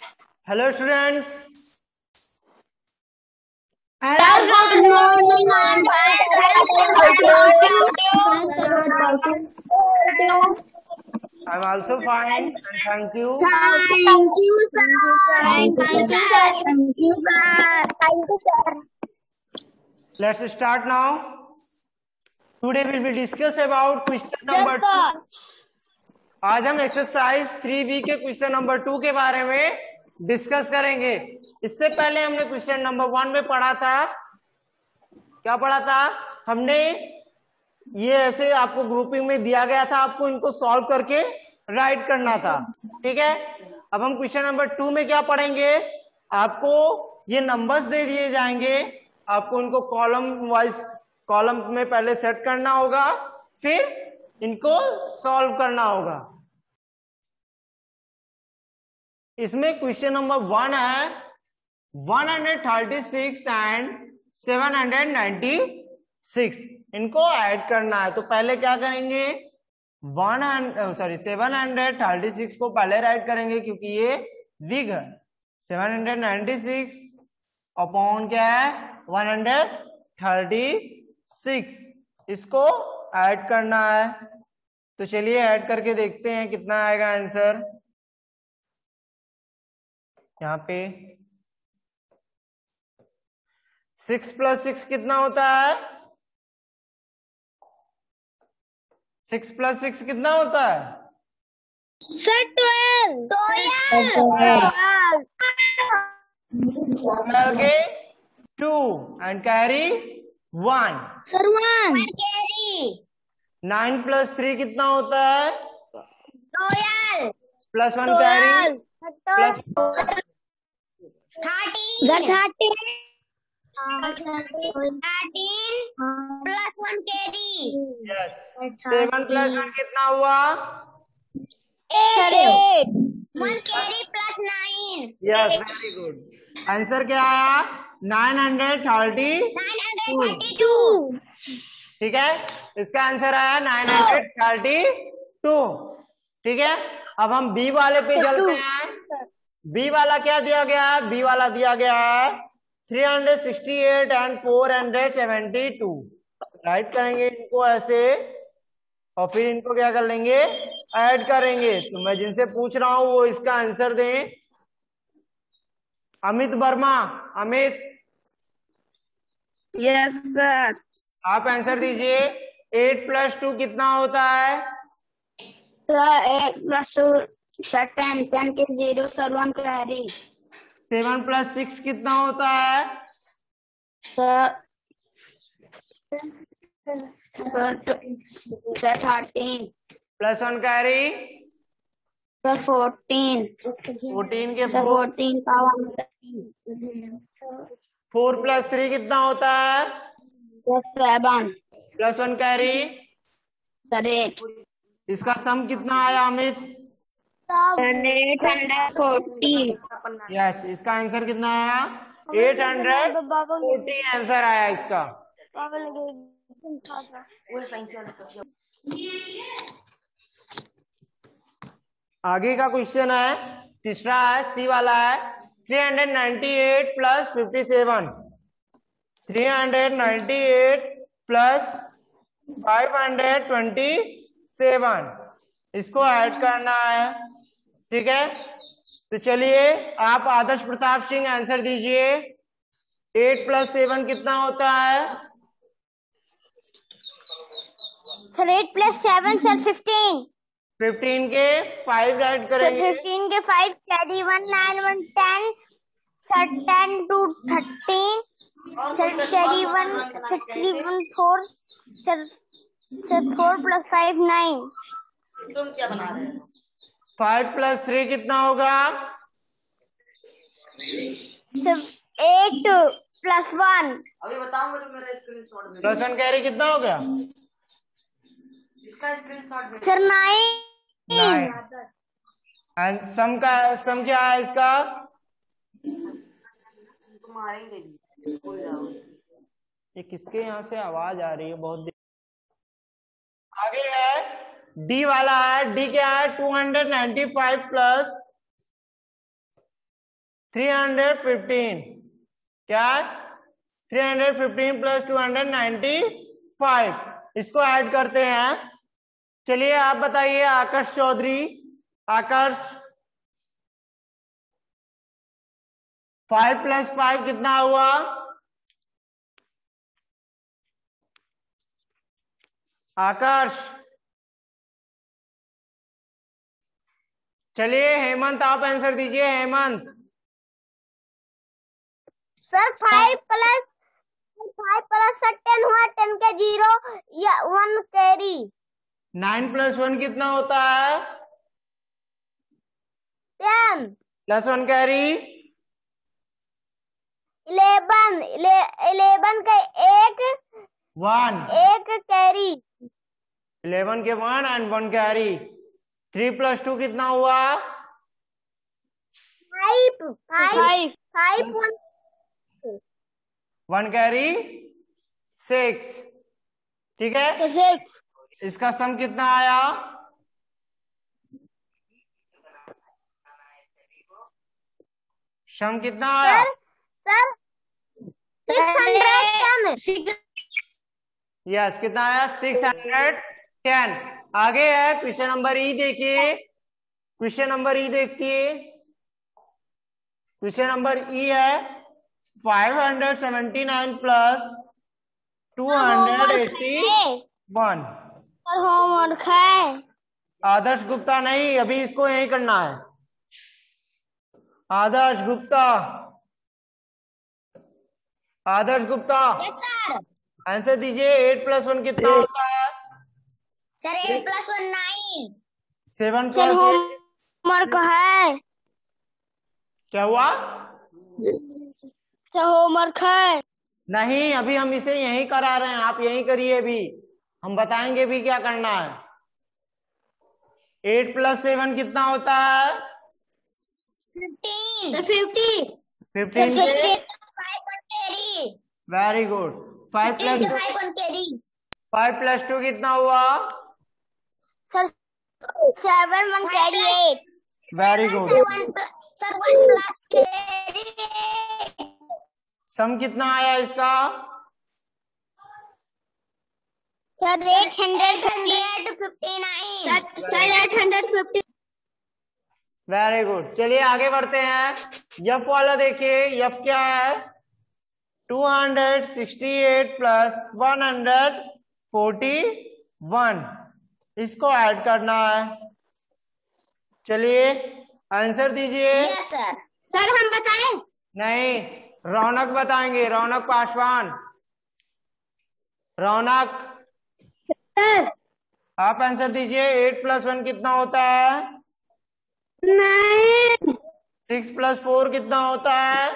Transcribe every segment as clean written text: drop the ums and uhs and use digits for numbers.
Hello students, I am also fine and thank you. Let's start now. Today we will discuss about question number 2. आज हम exercise 3B के question number 2 के बारे में discuss करेंगे. इससे पहले हमने क्वेश्चन नंबर 1 में पढ़ा था. क्या पढ़ा था हमने? ये ऐसे आपको ग्रुपिंग में दिया गया था, आपको इनको सॉल्व करके राइट करना था. ठीक है. अब हम क्वेश्चन नंबर 2 में क्या पढ़ेंगे? आपको ये नंबर्स दे दिए जाएंगे, आपको इनको कॉलम वाइज कॉलम में पहले सेट करना होगा, फिर इनको सॉल्व करना होगा. इसमें क्वेश्चन नंबर 1 है 136 एंड 796. इनको ऐड करना है. तो पहले क्या करेंगे? 736 को पहले राइट करेंगे क्योंकि ये विग है. 796 अपॉन क्या है? 136. इसको ऐड करना है. तो चलिए ऐड करके देखते हैं कितना आएगा आंसर. यहाँ पे 6 + 6 कितना होता है? 6 + 6 कितना होता है? 12. 2 and carry 1. 9 + 3 कितना होता है? 12 + 1 carry 13. 7 + 1 कितना हुआ? 8. Yes, very good. आंसर क्या आया? 932. ठीक है, इसका आंसर आया 932. ठीक है. अब हम बी वाले पे चलते हैं. बी वाला क्या दिया गया है? बी वाला दिया गया है 368 एंड 472. राइट करेंगे इनको ऐसे और फिर इनको क्या कर लेंगे? ऐड करेंगे. तो मैं जिनसे पूछ रहा हूं वो इसका आंसर दें. अमित वर्मा. Amit, yes sir. आप आंसर दीजिए. 8 + 2 कितना होता है? 8 + 2 10 के 0 सर 1 कैरी. 7 + 6 कितना होता है? Sir 13 + 1 carry sir 14. 14 के 4. 14 का 1 4 + 3 कितना होता है? 7 + 1 कैरी सर 8. इसका सम कितना आया अमित? 840. यस, इसका आंसर कितना आया? 840 आंसर आया इसका. आगे का क्वेश्चन है, तीसरा है, सी वाला है. 398 + 57. 398 + 527. इसको ऐड करना है. ठीक है. तो चलिए आप आदर्श प्रताप सिंह आंसर दीजिए. 8 + 7 कितना होता है? Sir 8 + 7 sir 15. 15 के 5 राइट सर करेंगे. 15 के 5 carry 1 9 1 10 sir 10 to 13 sir carry 1 3 1 4 sir 4 + 5 9. तुम क्या बना रहे हो? 5 + 3 कितना होगा? सर 8 + 1 अभी बताओ मेरा स्क्रीनशॉट में. + 1 कैरी कितना हो गया? इसका स्क्रीनशॉट में सर 9. एंड सम क्या है इसका? मारेंगे. ये किसके यहाँ से आवाज आ रही है बहुत? आगे है डी वाला है. डी क्या है? 295 + 315 क्या है 315 प्लस 295 इसको ऐड करते हैं। चलिए आप बताइए आकर्ष चौधरी। आकर्ष 5 प्लस 5 कितना हुआ? आकर्ष। चलिए हेमंत आप आंसर दीजिए। हेमंत सर 5 प्लस 10 हुआ 10 के 0 या 1 कैरी। 9 प्लस 1 कितना होता है? 10 प्लस 1 कैरी 11 के 1 एक कैरी 11 के 1 एंड 1 कैरी। 3 प्लस 2 कितना हुआ? 5 1 कैरी 6। ठीक है, इसका सम कितना आया? सम कितना आया? सर 610। यस कितना आया? 610। आगे है क्वेश्चन नंबर ई देखिए। क्वेश्चन नंबर ई देखिए। क्वेश्चन नंबर ई है 579 प्लस 281। सर होमवर्क है। आदर्श गुप्ता नहीं, अभी इसको यही करना है। आदर्श गुप्ता, आदर्श गुप्ता आंसर दीजिए। 8 प्लस 1 कितना होता है? Sir 8 plus 1 9। 7 प्लस होमवर्क है। क्या हुआ? सर होमवर्क है। नहीं, अभी हम इसे यही करा रहे हैं, आप यही करिए। अभी हम बताएंगे भी क्या करना है। 8 प्लस 7 कितना होता है? 15 वेरी गुड। 5 प्लस 2 कितना हुआ? Sir 7 1 carry 8। Very good. Sir 1 plus carry. Sum कितना आया इसका? सर 859। सर 850। Very good. चलिए आगे बढ़ते हैं। यफ वाला देखिए। यफ क्या है? 268 प्लस 141 इसको ऐड करना है। चलिए आंसर दीजिए। यस सर हम बताएं? नहीं, रौनक बताएंगे। रौनक पासवान। रौनक सर आप आंसर दीजिए। 8 प्लस 1 कितना होता है? 9। 6 प्लस 4 कितना होता है?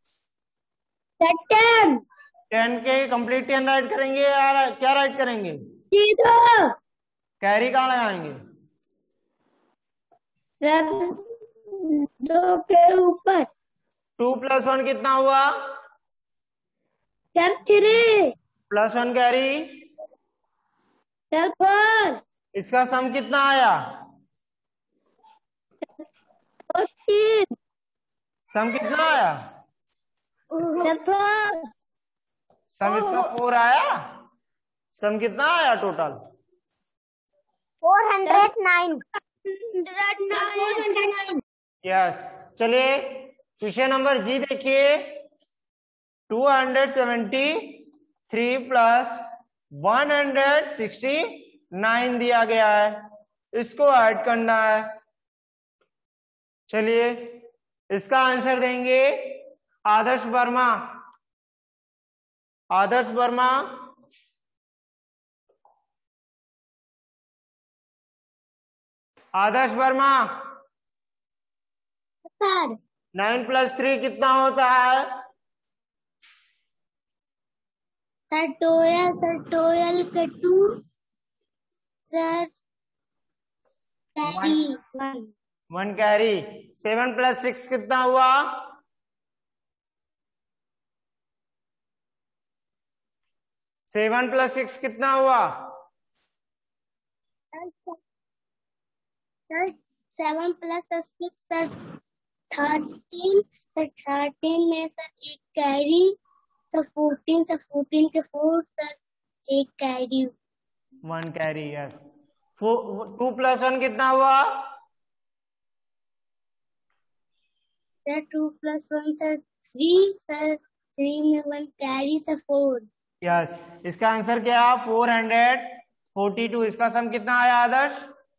10 10 के कंप्लीट 10 राइट करेंगे या क्या राइट करेंगे? 0 कैरी कहाँ लगाएंगे? सर 2 के ऊपर। 2 प्लस 1 कितना हुआ? Sir 3 plus 1 carry. सर 4 इसका सम कितना आया? 14 सम कितना आया? सर 4 सम इसका 4 आया। सम कितना आया टोटल? 409। यस। चलिए क्वेश्चन नंबर जी देखिए। 273 प्लस 169 दिया गया है, इसको ऐड करना है। चलिए इसका आंसर देंगे आदर्श वर्मा। आदर्श वर्मा आदर्श वर्मा सर 9 प्लस 3 कितना होता है? सर 12 के 2 सर कैरी 1 कैरी। 7 प्लस 6 कितना हुआ? 7 प्लस 6 कितना हुआ? सर 7 प्लस 6 सर 13 सर 13 में सर एक कैरी सर 14 के 4 सर एक कैरी 1 कैरी। यस 2 + 1 कितना हुआ? सर 2 + 1 सर 3 सर 3 में 1 कैरी सर 4। यस इसका आंसर क्या? 442। इसका सम कितना आया आदर्श?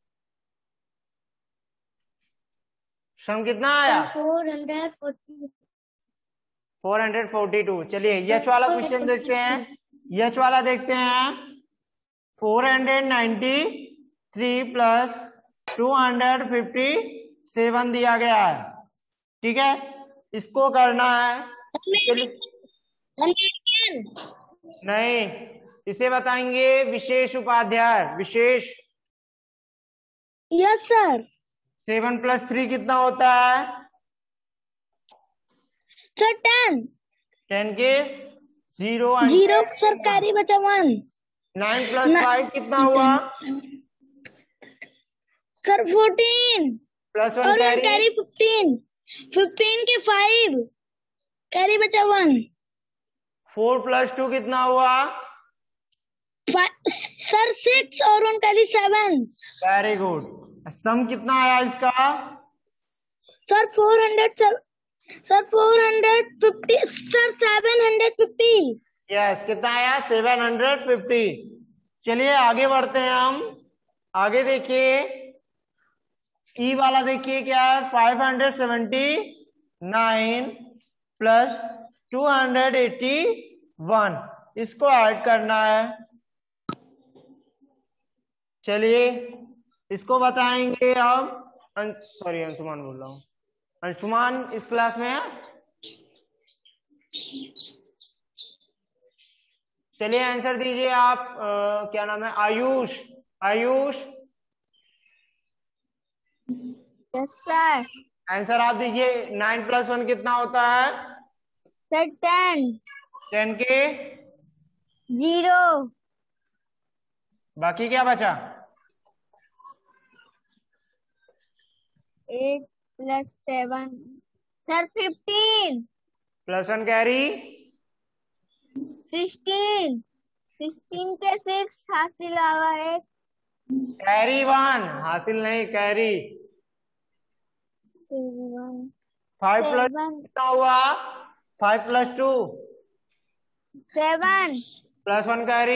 सम कितना आया? 442। चलिए यच वाला क्वेश्चन देखते हैं। यच वाला देखते हैं। 493 + 257 दिया गया है। ठीक है, इसको करना है। नहीं, इसे बताएंगे विशेष उपाध्याय। विशेष। Yes sir. 7 + 3 कितना होता है? सर 10 के 0 सर कैरी बचा 1। 9 + 5 कितना हुआ? सर 14 +1 और कैरी 15 के 5 कैरी बचा 1। 4 + 2 कितना हुआ? सर 6 और 1 कैरी 7। Very good. सम कितना आया इसका? Sir 400 sir 450 sir 750। यस कितना आया? 750। चलिए आगे बढ़ते हैं हम। आगे देखिए, ई वाला देखिए क्या है? 579 + 281, इसको ऐड करना है। चलिए इसको बताएंगे अब। सॉरी अंशुमान बोल रहा हूँ। अंशुमान इस क्लास में है? चलिए आंसर दीजिए आप। क्या नाम है? Ayush. Ayush yes sir. Answer आप दीजिए। 9 + 1 कितना होता है? सर 10 के 0। बाकी क्या बचा? 8 + 7 सर 15 +1 कैरी 16 के 6 हासिल हुआ है। कैरी 1 हासिल नहीं, कैरी। 5 + कितना हुआ? 5 + 2 7 +1 कैरी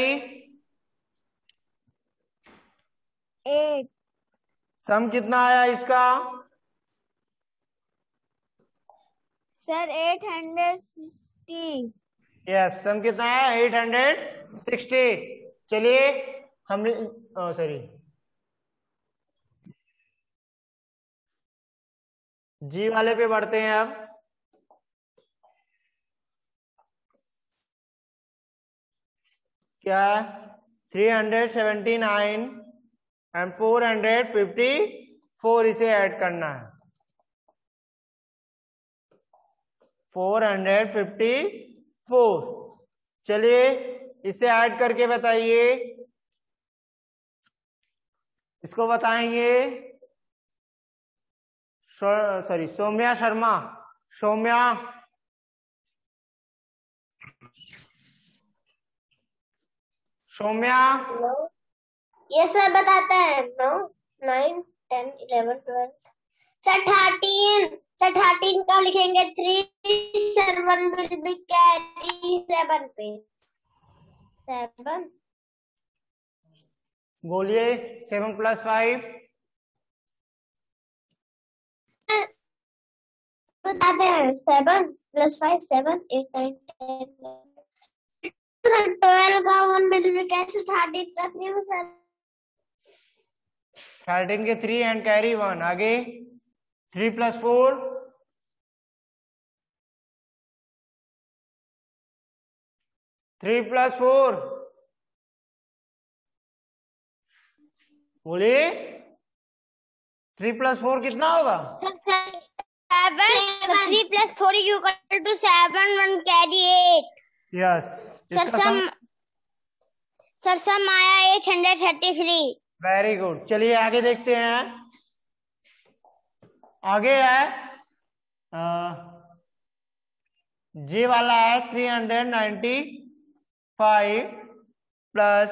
8 सम कितना आया इसका? सर 860। यस सम कितना है? 860। चलिए हमने सॉरी जी वाले पे बढ़ते हैं अब। क्या? 379 और 454 इसे ऐड करना है। 454। चलिए इसे ऐड करके बताइए। इसको बताएंगे सॉरी सौम्या शर्मा। सौम्या सौम्या ये सर बताते हैं। 9 9 10 11 12 सर 13 का लिखेंगे 3 सर 1 will be carry 7 पे 7। बोलिए 7 + 5 बताते हैं। 7 + 5 7 8 9 10 12 का 1 will be कैसे 13 का 3 सर 13 के 3 एंड कैरी 1। आगे 3 + 4 3 + 4 बोलिए 3 + 4 कितना होगा? 7 3 + 4 is equal to 7 1 carry 8। Yes sir sum आया 833। Very good. चलिए आगे देखते हैं। आगे है जे वाला है 395 प्लस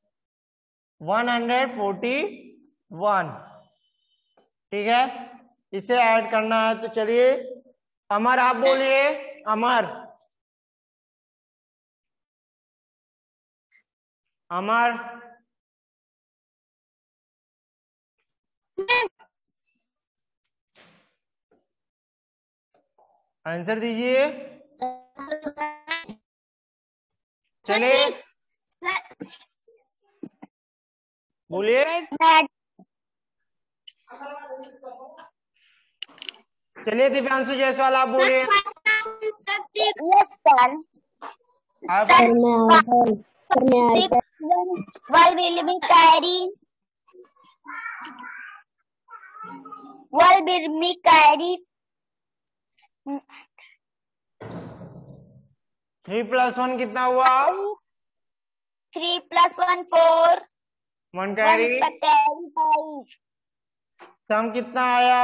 141, ठीक है, इसे ऐड करना है। तो चलिए अमर आप बोलिए। अमर, अमर आंसर दीजिए। चलिए बोलिए। चलिए दिव्यांशु जायसवाल आप बोलिए। आप carry 3 + 1 कितना हुआ? 3 + 1 4 1 कैरी। 1 carry 5 सम कितना आया?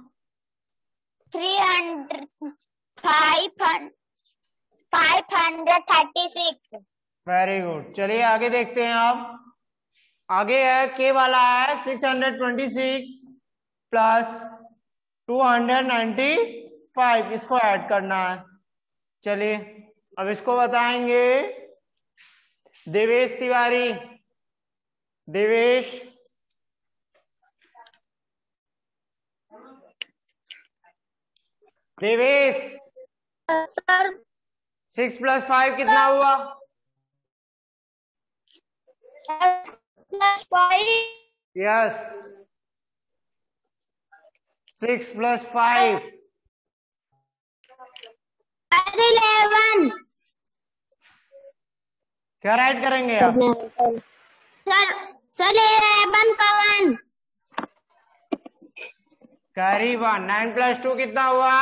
536। Very good. चलिए आगे देखते हैं। आप आगे है के वाला है 626 प्लस 295, इसको ऐड करना है। चलिए अब इसको बताएंगे देवेश तिवारी। देवेश, देवेश, सर 6 + 5 कितना हुआ? यस, 6 + 5 11। क्या राइट करेंगे आप? सर 11 का 1 कैरी 1। 9 + 2 कितना हुआ?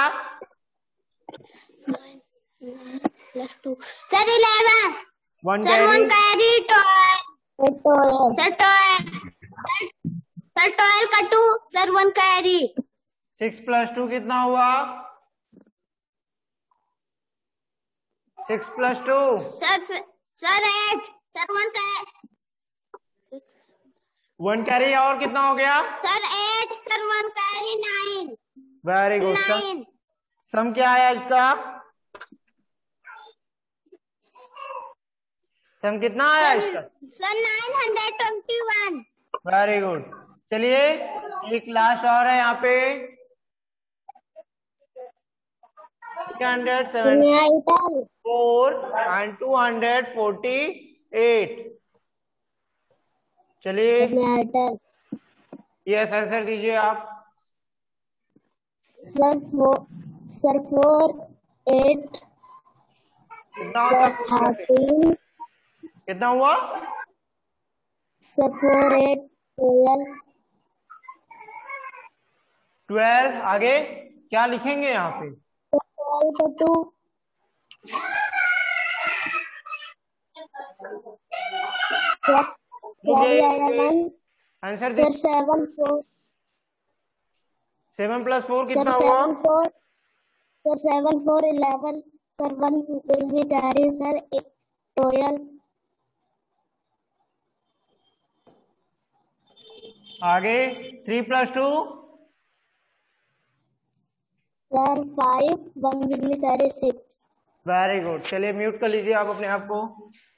9 + 2 sir 11। 1 sir 1 carry. carry 12 sir 12 का 2 सर 1 carry 6 + 2 कितना हुआ? 6 + 2 सर 8 सर 1 carry 1 कैरी। और कितना हो गया? Sir 8 sir 1 carry 9 very good. 9 sum क्या आया इसका? सम कितना आया इसका? सर 921। Very good. चलिए एक लास्ट और है यहाँ पे 374 and 248। चलिए यस आंसर दीजिए आप। सर 4 8 कितना होता? 13 कितना हुआ? सर 4 8 12। आगे क्या लिखेंगे यहाँ पे? 12 का 2 आंसर सर 7 4 7 + 4 सर कितना हुआ? 7 4 sir 7 4 11 sir 1 will be carry sir 12 आगे 3 + 2 sir 5 1 will be carry 6। Very good. चलिए म्यूट कर लीजिए आप अपने आप को।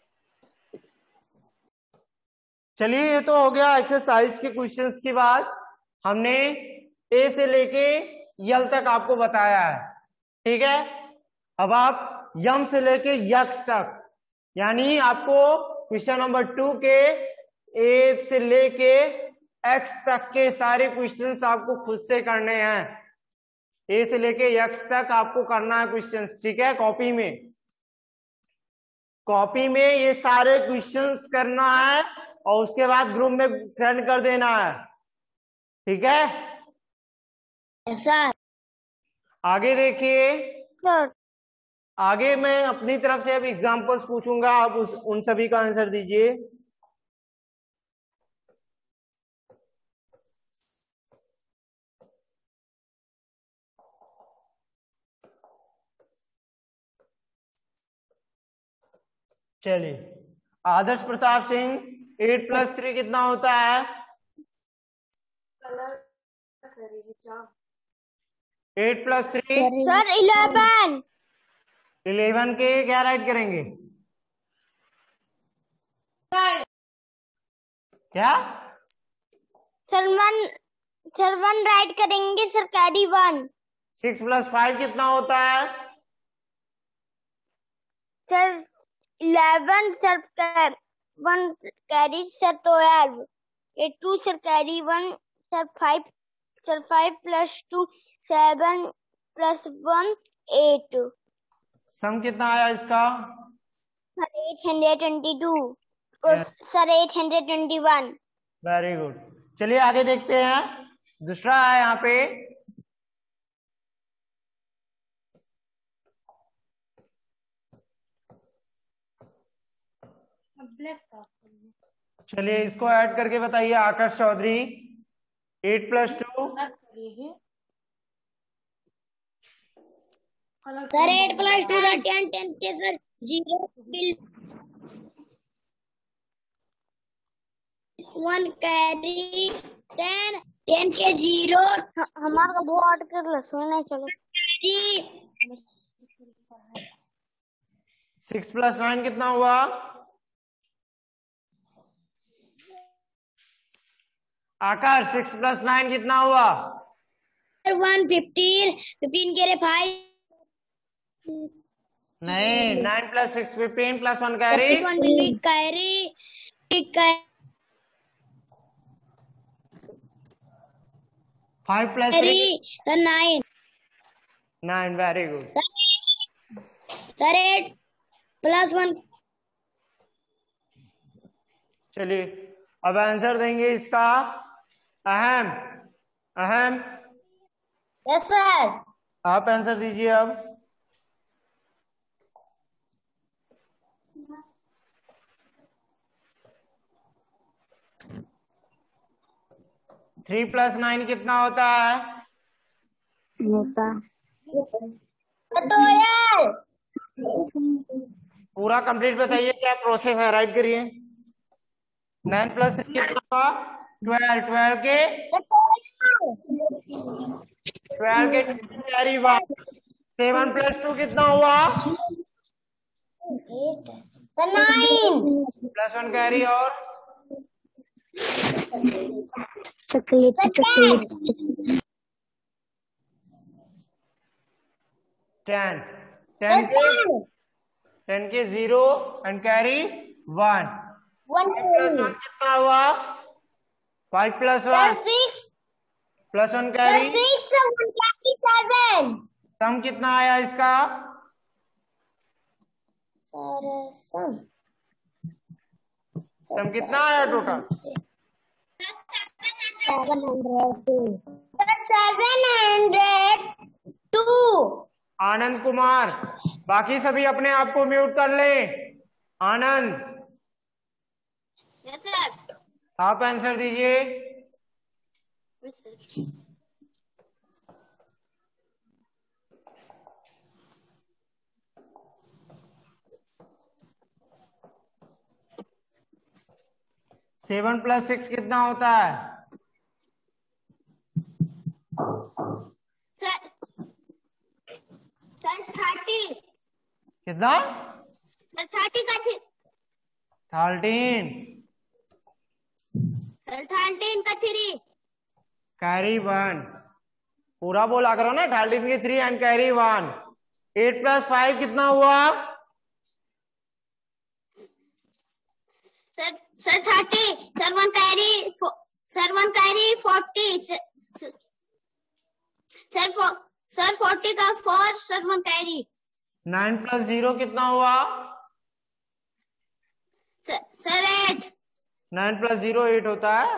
चलिए ये तो हो गया एक्सरसाइज के क्वेश्चंस की बात। हमने ए से लेके यल तक आपको बताया है, ठीक है। अब आप यम से लेके यक्स तक, यानी आपको क्वेश्चन नंबर 2 के ए से लेके एक्स तक के सारे क्वेश्चंस आपको खुद से करने हैं। ए से लेके यक्स तक आपको करना है क्वेश्चंस, ठीक है। कॉपी में ये सारे क्वेश्चंस करना है और उसके बाद ग्रुप में सेंड कर देना है, ठीक है। सर आगे देखिए, सर आगे मैं अपनी तरफ से अब एग्जांपल्स पूछूंगा, आप उन सभी का आंसर दीजिए। चलिए, आदर्श प्रताप सिंह 8 + 3 कितना होता है? 8 + 3 सर 11। 11 के क्या राइट करेंगे? क्या सर 1 राइट करेंगे सर, कैरी 1। 6 + 5 कितना होता है? Sir 11 sir, 1 carry sir 12, 2 sir carry 1 sir 5, sir 5 + 2 7 + 1 8, sum कितना आया इसका? सर 822 और सर 821। Very good. चलिए आगे देखते हैं, दूसरा है यहाँ पे। चलिए इसको ऐड करके बताइए, आकाश चौधरी। 8 + 2 सर 8 + 2 सर 10 10 के सर 0 1 कैरी 10 10 के 0 हमारा दो आठ कर लो, सोने चलो। कैरी 6 + 9 कितना हुआ? आकाश 6 + 9 कितना हुआ? 1 15 15 के 5 नहीं, 9 + 6 15 + 1 carry. Carry 5 + 3 sir 9 9। Very good. Sir 8 + 1 चलिए अब आंसर देंगे इसका। अहम अहम यस सर। आप आंसर दीजिए अब। थ्री + 9 कितना होता है? तो यार पूरा कंप्लीट बताइए, क्या प्रोसेस है, राइट करिए। 9 + 3 कितना हुआ? 12 के कैरी 1। 7 + 2 कितना हुआ? सर 9 +1 कैरी और चॉकलेट 10 10 के 0 एंड कैरी 1। 5 + 1 कितना हुआ? 5 + 1 6 +1 कैरी। 7 सम कितना आया इसका? सम कितना आया टोटल? 702। आनंद कुमार, बाकी सभी अपने आप को म्यूट कर ले। Anand, yes sir. आप आंसर दीजिए। सेवन + 6 कितना होता है? सर 30। कितना? सर 30 का 13 सर 13 का 3 कैरी 1। पूरा बोला करो ना, 13 के 3 एंड कैरी 1। 8 + 5 कितना हुआ? सर 30 सर 1 कैरी 40 सर 40 का 4 सर 1 कैरी। 9 + 0 कितना हुआ? सर 8 9 + 0 8 होता है।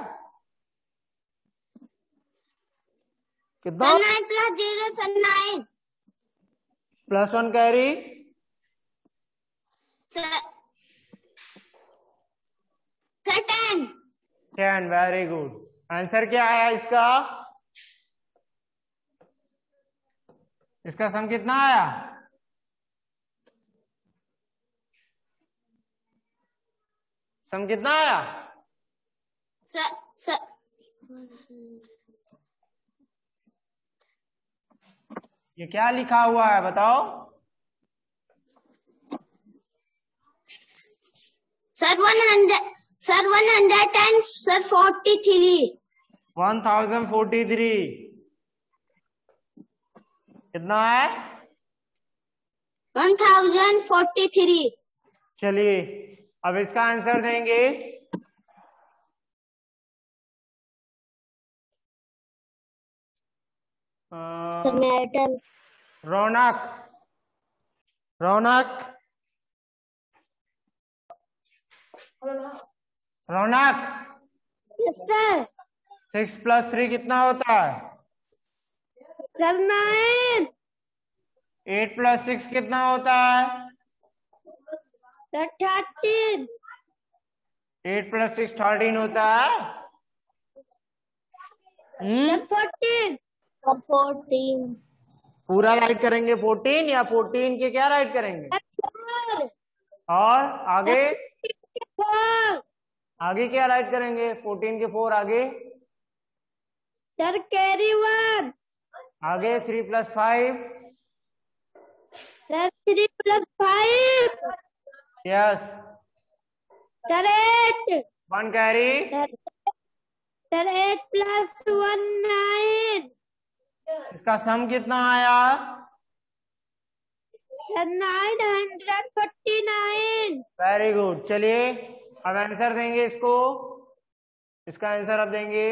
कितना? 9 + 0 sir 9 +1 carry sir 10। 10। Very good. Answer क्या आया इसका? इसका सम कितना आया? सम कितना आया? सर ये क्या लिखा हुआ है बताओ? सर 100 एंड सर 43 1043 कितना है? 1043। चलिए अब इसका आंसर देंगे। मेटल। Raunak Raunak Raunak yes sir. 6 + 3 कितना होता है? सर 9। 8 + 6 कितना होता है? सर 13। 8 + 6 13 होता है। सर 14। सर 14। पूरा राइट करेंगे 14 या 14 के क्या राइट करेंगे? और आगे? 4। आगे क्या राइट करेंगे? 14 के 4 आगे? Sir carry 1। आगे 3 + 5? Sir 3 + 5। Yes. Sir 8। 1 carry? Sir 8 + 1 9। इसका सम कितना आया? सर 949। Very good. चलिए अब आंसर देंगे इसको। इसका आंसर अब देंगे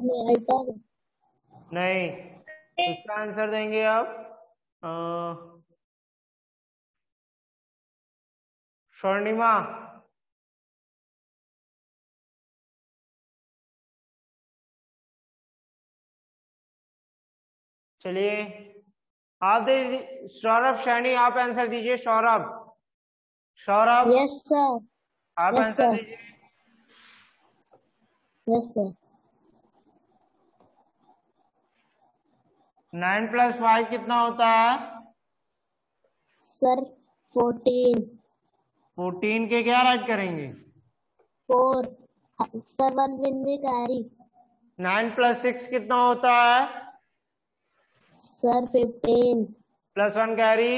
नहीं, इसका आंसर देंगे अब स्वर्णिमा। चलिए आप दे सौरभ शैनी आप आंसर दीजिए। Saurabh Saurabh yes sir. आप आंसर दीजिए। Yes sir. 9 + 5 कितना होता है? सर 14। 14 के क्या राइट करेंगे? 4। Sir 1 will be carry. 9 + 6 कितना होता है? सर 15। +1 कैरी?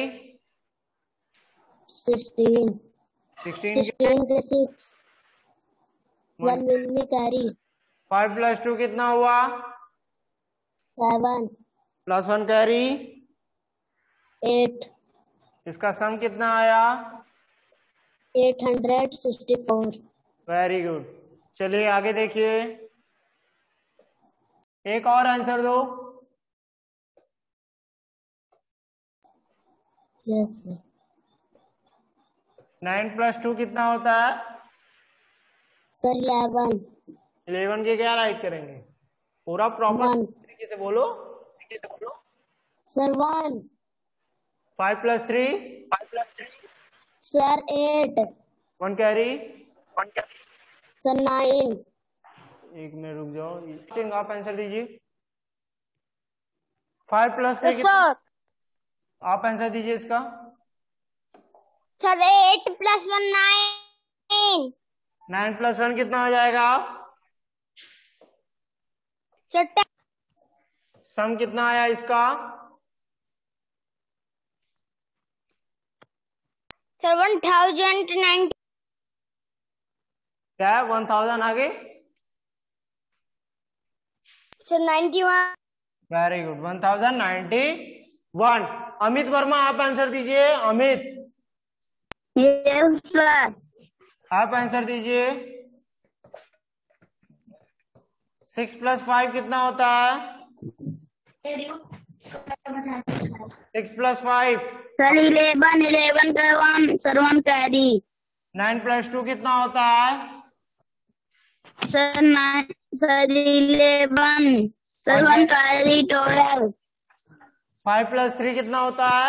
16। 16 16 के 6। 1 विल बी कैरी। 5 + 2 कितना हुआ? 7। +1 कैरी? 8। इसका सम कितना आया? 864। Very good. चलिए आगे देखिए, एक और आंसर दो। Yes sir. 9 + 2 कितना होता है? सर 11। 11 के क्या राइट करेंगे? पूरा प्रॉपर 1। तरीके से बोलो। सर 1। 5 + 3? सर 8। 1 कैरी? सर 9। एक मिनट रुक जाओ, सिंह आप आंसर दीजिए। 5 + 3 कितना? सर आप आंसर दीजिए इसका। सर 8 + 1 9। 9 + 1 कितना हो जाएगा? सर 10। सम कितना आया इसका? सर 1090। क्या है? 1000 आगे? Sir 91। Very good, 1091। Amit Verma आप आंसर दीजिए। Amit yes sir. आप आंसर दीजिए। 6 + 5 कितना होता है? 6 + 5? सर 11 का 1। Sir 1 carry. 9 + 2 कितना होता है? सर 9। सर 11। Sir 1 carry 12। 5 + 3 कितना होता है?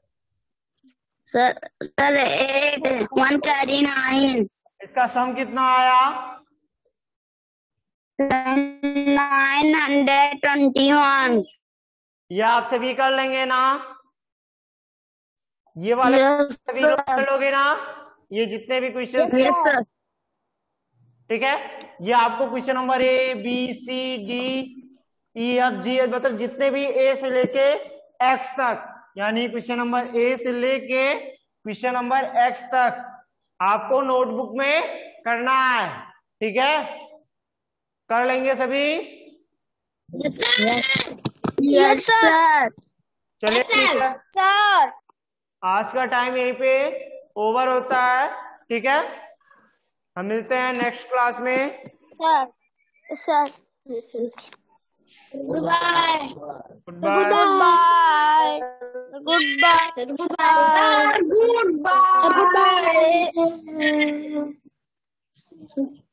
सर 8। 1 कैरी 9। इसका सम कितना आया? 921। ये आप सभी कर लेंगे ना? ये वाले Yes, सभी sir. लोग कर लोगे ना? ये जितने भी क्वेश्चन Yes, sir. ठीक है। ये आपको question number A B C D E F G मतलब जितने भी ए से लेके एक्स तक, यानी क्वेश्चन नंबर ए से लेके क्वेश्चन नंबर एक्स तक आपको नोटबुक में करना है। ठीक है, कर लेंगे सभी? Yes sir. चलिए ठीक है, सर आज का टाइम यहीं पे ओवर होता है। ठीक है, हम मिलते हैं नेक्स्ट क्लास में। Sir sir good bye. Good bye. Good bye. Good bye. Good bye.